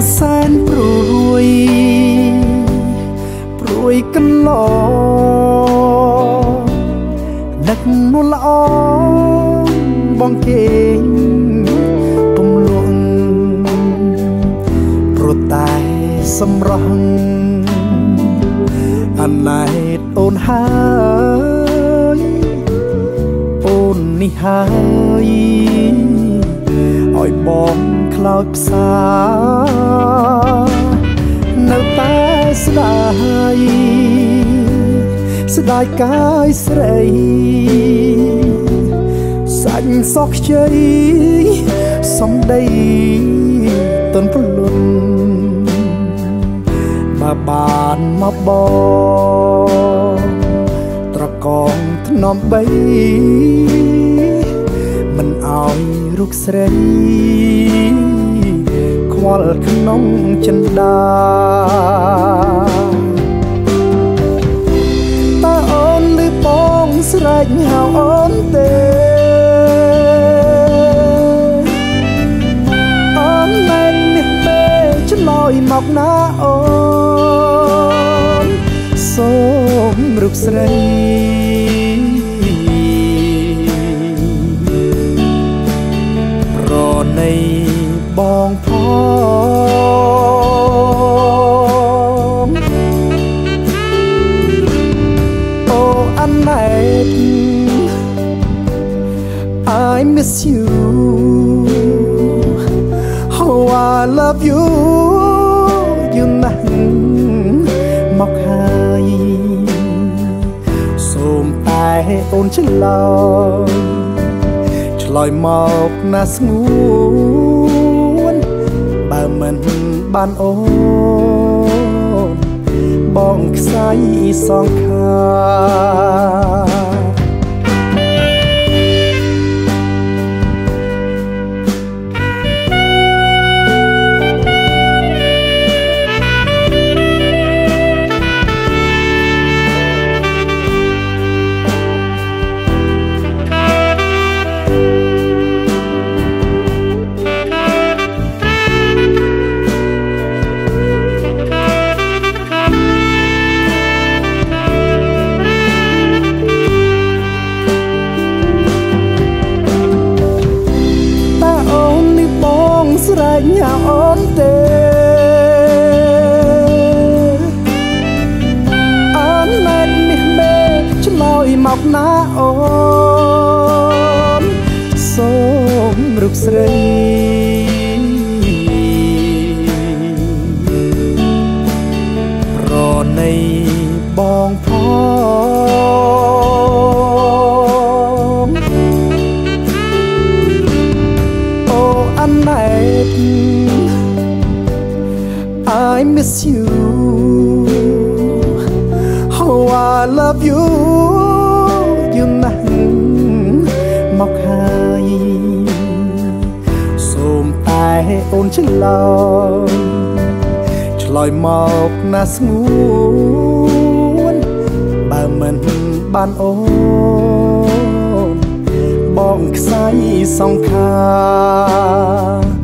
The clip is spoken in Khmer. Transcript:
សែនព្រួយកន្លងនឹកនួនល្អបងគេងពំលងព្រោះតែសម្រស់អណែតអូនហើយអូននេះហើយឲ្យបងខ្លោចផ្សានៅតែស្ដាយកាយស្រីសាច់សក់ខ្ចីសំដីទន់ពលុនបើបានមកបងត្រកងធ្នំបីមិនឲ្យរូបស្រីខ្វល់ក្នុងចិន្តាតើអូនឬបងស្រែកហៅអូនទេអូនមិននេះទេឆ្លើយមកណាអូនសូមរូបស្រីប្រណីបងផងអូអាណែត I miss you Oh I love you យូរណាស់មកហើយសូមតែអូនឆ្លើយមកណាស្ងួនបើមិនបានអូនបងខ្សែសងខាស្រែកហៅអូនទេអូនមិននេះមេឆ្លើយមកណាអូនសូមរូបស្រីប្រណីបងផងអូអាណែតI miss you Oh I love you យូរណាស់មកហើយសូមតែអូនឆ្លើយមកណាស្ងួនបើមិនបានអូនបងខ្សែសងខា